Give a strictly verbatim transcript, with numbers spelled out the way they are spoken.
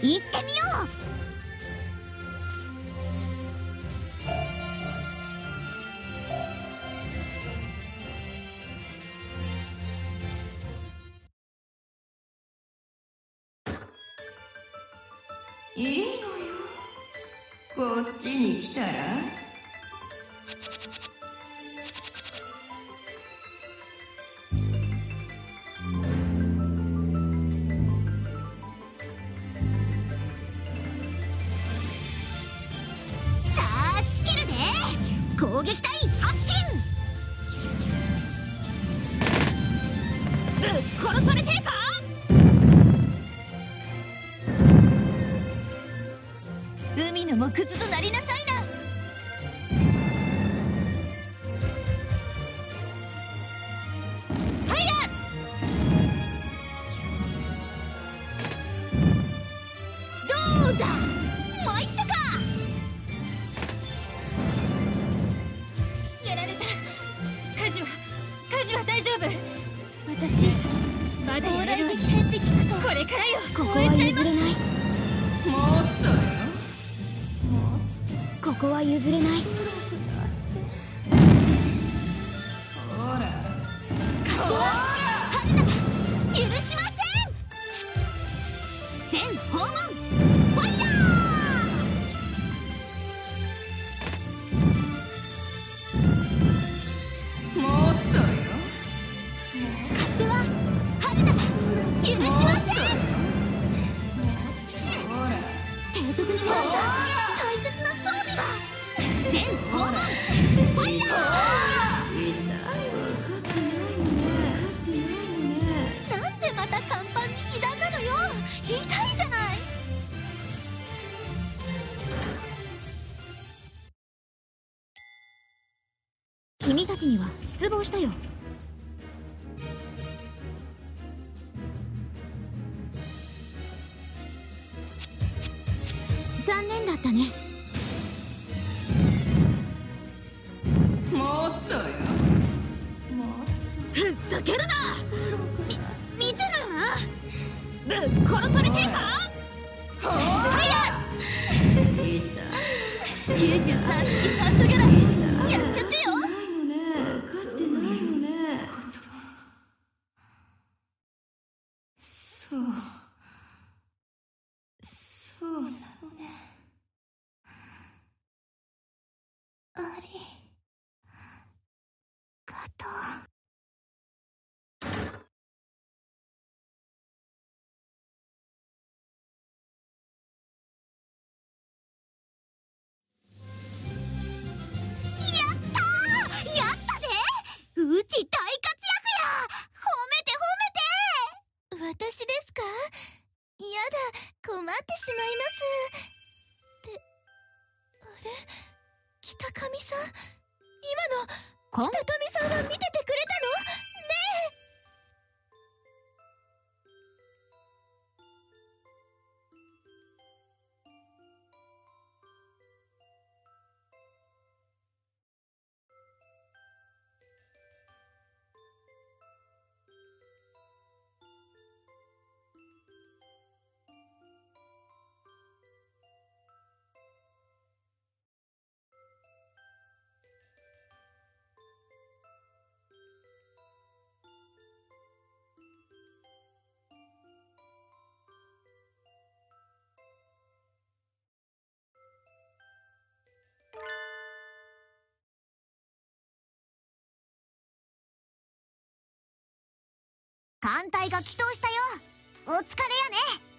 行ってみよう。 いいのよ、こっちに来たら。 さあスキルで攻撃隊発進。ぶっ殺されてえか。海の木図となりなさいな。ファイヤー。どうだ、参ったか。やられた。火事は火事は大丈夫。私まだやれるわね。往来敵戦って聞くとこれからよ。ここは譲れない。 もっとよ、 ここは譲れない。 ほらほら、春菜が許しません。全訪問ファイヤー。もっとよ、 ー。勝手は春菜が許しません。シュッ、 ほら提督にもらった大切な装備が。全訪問ファイヤ痛い、分かってないのね、分かってないのね。 ー。なんでまた甲板に被弾なのよ。痛いじゃない。君たちには失望したよ。残念だったね。 もっとよ、もっふざけるな。み見てな。ぶっ殺されてえか。 と。ほファイヤら痛い、 ー。きゅうじゅうさん式酸素ギャラやっちゃってよ。 ないのね、分かってないのね。そうそうなのね。 ありがとう。やったー、やったで。うち大活躍や。褒めて褒めて。私ですか。やだ、困ってしまいます。ってあれ、北上さん、今の北上さんは見ててくれたのねえ。艦隊が帰投したよ。お疲れやね。